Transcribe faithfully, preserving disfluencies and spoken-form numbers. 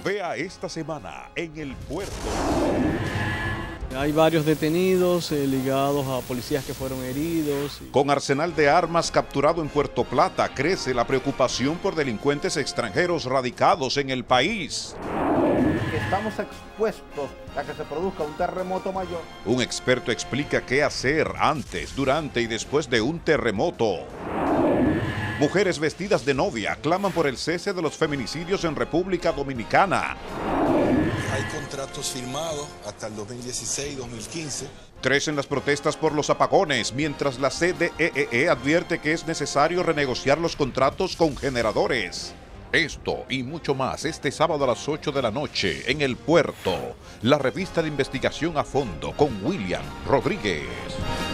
Vea esta semana en El Puerto. Hay varios detenidos eh, ligados a policías que fueron heridos. Con arsenal de armas capturado en Puerto Plata, crece la preocupación por delincuentes extranjeros radicados en el país. Estamos expuestos a que se produzca un terremoto mayor. Un experto explica qué hacer antes, durante y después de un terremoto. Mujeres vestidas de novia claman por el cese de los feminicidios en República Dominicana. Hay contratos firmados hasta el dos mil dieciséis dos mil quince. Crecen las protestas por los apagones, mientras la C D E E advierte que es necesario renegociar los contratos con generadores. Esto y mucho más este sábado a las ocho de la noche en El Puerto, la revista de investigación a fondo con William Rodríguez.